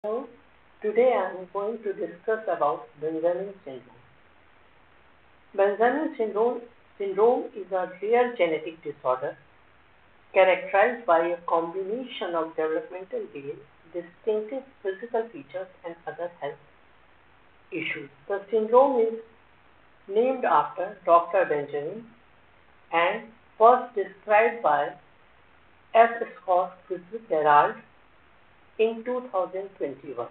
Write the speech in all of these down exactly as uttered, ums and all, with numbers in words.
So, today I am going to discuss about Benjamin syndrome. Benjamin syndrome, syndrome is a rare genetic disorder characterized by a combination of developmental delay, distinctive physical features, and other health issues. The syndrome is named after Doctor Benjamin and was described by F. Scott Fitzgerald in two thousand twenty-one.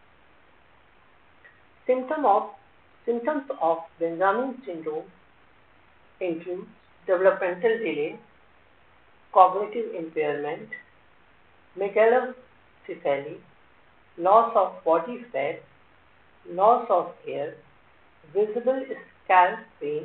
Symptom of, symptoms of Benjamin syndrome include developmental delay, cognitive impairment, megalencephaly, loss of body fat, loss of hair, visible scalp pain,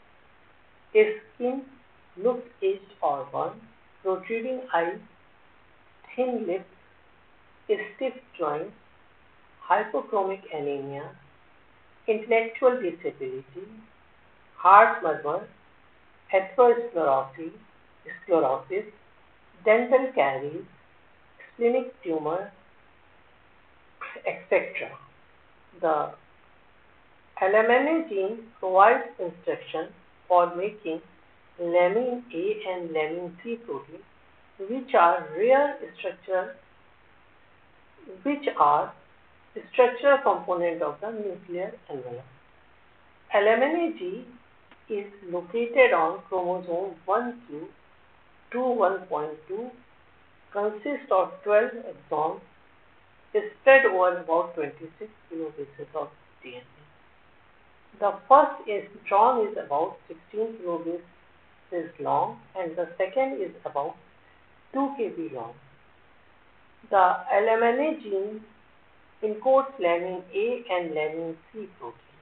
skin looks aged or worn, protruding eyes, thin lips, stiff joints, hypochromic anemia, intellectual disability, heart murmur, atherosclerosis, sclerosis, dental caries, splenic tumor, et cetera. The L M N A gene provides instruction for making laminin A and laminin C proteins, which are rare structural which are structural component of the nuclear envelope. L M N A G is located on chromosome one q twenty-one point two, consists of twelve exons spread over about twenty-six kilobases of D N A. The first intron is about sixteen kilobases long and the second is about two kilobase long. The L M N A gene encodes laminin A and laminin C protein.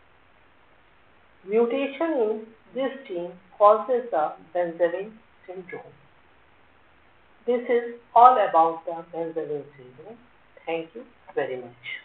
Mutation in this gene causes the Benjamin syndrome. This is all about the Benjamin syndrome. Thank you very much.